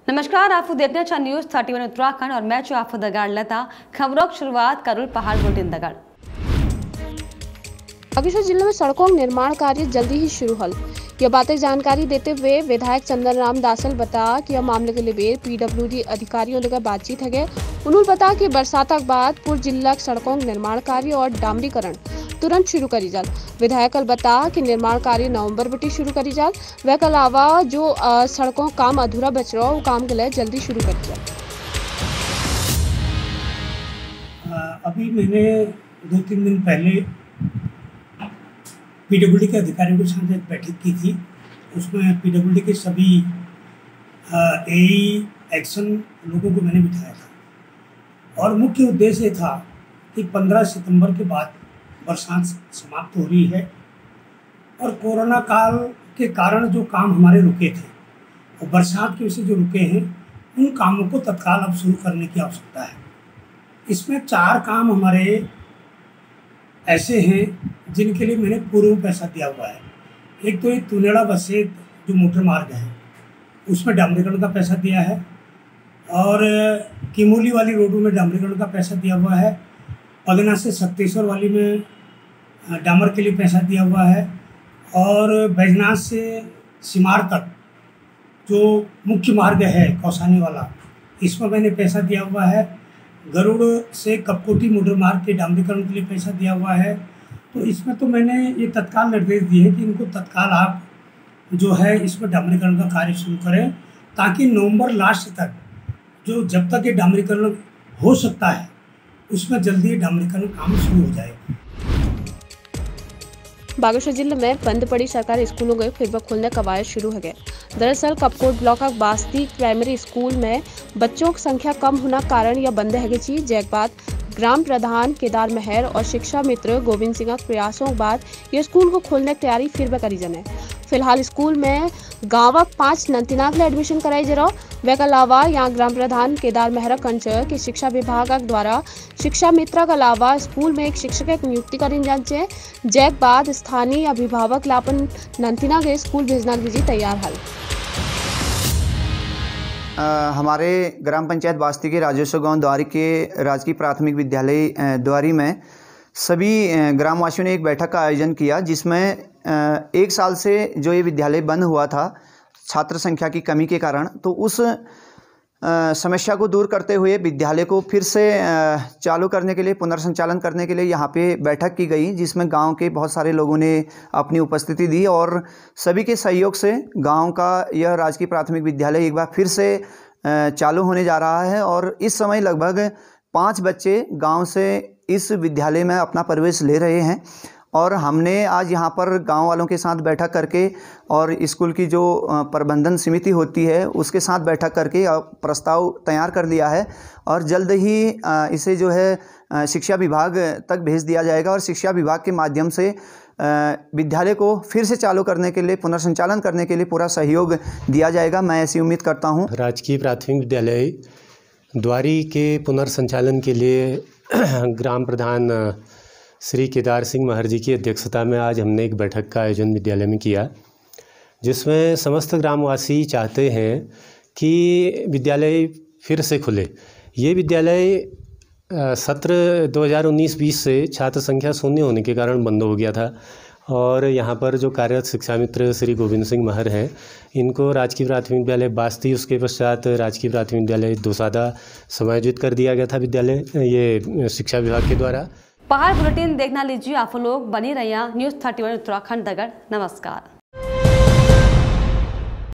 नमस्कार, आप देखना चाह न्यूज 31 उत्तराखंड और मैं आप दगाड़ लता। खबरों की शुरुआत करूल पहाड़ बुलेटिन दगाड़। बागेश्वर जिले में सड़कों का निर्माण कार्य जल्दी ही शुरू हल। यह बातें जानकारी देते हुए विधायक चंदन राम दासल बता कि यह मामले के लिए PWD अधिकारियों द्वारा बातचीत है। उन्होंने बता कि बरसात के बाद पूर्व जिला सड़कों का निर्माण कार्य और डामरीकरण तुरंत शुरू करी जाल। विधायक बता कि निर्माण कार्य नवंबर बटी शुरू करी जाल। वह के अलावा जो सड़कों काम अधूरा बच रहा वो काम के लिए जल्दी शुरू करी जाल। अभी मैंने 2-3 दिन पहले PWD के अधिकारियों के साथ एक बैठक की थी। उसमें PWD के सभी एक्शन लोगों को मैंने बिठाया था और मुख्य उद्देश्य था कि 15 सितंबर के बाद बरसात समाप्त हो रही है और कोरोना काल के कारण जो काम हमारे रुके थे और बरसात की वजह से जो रुके हैं उन कामों को तत्काल अब शुरू करने की आवश्यकता है। इसमें 4 काम हमारे ऐसे हैं जिनके लिए मैंने पूर्व पैसा दिया हुआ है। एक तो ये तुनेड़ा बसेत जो मोटर मार्ग है उसमें डामरीकरण का पैसा दिया है और किमोली वाली रोडों में डामरीकरण का पैसा दिया हुआ है। पगना से शक्तेश्वर वाली में डामर के लिए पैसा दिया हुआ है और बैजनाथ से सिमार तक जो मुख्य मार्ग है कौसानी वाला इसमें मैंने पैसा दिया हुआ है। गरुड़ से कपकोटी मोटर मार्ग के डामरीकरण के लिए पैसा दिया हुआ है। तो इसमें तो मैंने ये तत्काल निर्देश दिए हैं कि इनको तत्काल आप जो है इसमें डामरीकरण का कार्य शुरू करें ताकि नवंबर लास्ट तक जो जब तक ये डामरीकरण हो सकता है उसमें जल्दी डामरीकरण काम शुरू हो जाए। बागेश्वर जिले में बंद पड़ी सरकारी स्कूलों के फिर खोलने का कवायद शुरू हो गए। दरअसल कपकोट ब्लॉक का बास्ती प्राइमरी स्कूल में बच्चों की संख्या कम होना कारण यह बंद है। जैक बाद ग्राम प्रधान केदार मेहर और शिक्षा मित्र गोविंद सिंह के प्रयासों के बाद यह स्कूल को खोलने की तैयारी फिर करी जाने। फिलहाल स्कूल में गाँव 5 नंतिनाक ले एडमिशन कराई जा रहा। वह के अलावा यहाँ ग्राम प्रधान केदार मेहरा कंच की शिक्षा विभाग द्वारा शिक्षा मित्र के अलावा स्कूल में एक शिक्षक की नियुक्ति करी जाए। जैक बाद स्थानीय अभिभावक लापन नंतिना के स्कूल भेजना की तैयार हल। हमारे ग्राम पंचायत बास्ती के राजेश्वर गांव द्वारी के राजकीय प्राथमिक विद्यालय द्वारी में सभी ग्रामवासियों ने एक बैठक का आयोजन किया जिसमें 1 साल से जो ये विद्यालय बंद हुआ था छात्र संख्या की कमी के कारण, तो उस समस्या को दूर करते हुए विद्यालय को फिर से चालू करने के लिए पुनर्संचालन करने के लिए यहाँ पे बैठक की गई जिसमें गांव के बहुत सारे लोगों ने अपनी उपस्थिति दी और सभी के सहयोग से गांव का यह राजकीय प्राथमिक विद्यालय एक बार फिर से चालू होने जा रहा है। और इस समय लगभग 5 बच्चे गांव से इस विद्यालय में अपना प्रवेश ले रहे हैं और हमने आज यहाँ पर गांव वालों के साथ बैठक करके और स्कूल की जो प्रबंधन समिति होती है उसके साथ बैठक करके प्रस्ताव तैयार कर लिया है और जल्द ही इसे जो है शिक्षा विभाग तक भेज दिया जाएगा और शिक्षा विभाग के माध्यम से विद्यालय को फिर से चालू करने के लिए पुनर्संचालन करने के लिए पूरा सहयोग दिया जाएगा। मैं ऐसी उम्मीद करता हूँ। राजकीय प्राथमिक विद्यालय द्वारी के पुनर्संचालन के लिए ग्राम प्रधान श्री केदार सिंह महर जी की अध्यक्षता में आज हमने एक बैठक का आयोजन विद्यालय में किया जिसमें समस्त ग्रामवासी चाहते हैं कि विद्यालय फिर से खुले। ये विद्यालय सत्र 2019-20 से छात्र संख्या शून्य होने के कारण बंद हो गया था और यहाँ पर जो कार्यरत शिक्षा मित्र श्री गोविंद सिंह महर हैं इनको राजकीय प्राथमिक विद्यालय बास्ती उसके पश्चात राजकीय प्राथमिक विद्यालय दोसादा समायोजित कर दिया गया था विद्यालय ये शिक्षा विभाग के द्वारा। पहाड़ बुलेटिन देखना लीजिए आप लोग बनी रहिए न्यूज 31 उत्तराखंड दगड़। नमस्कार।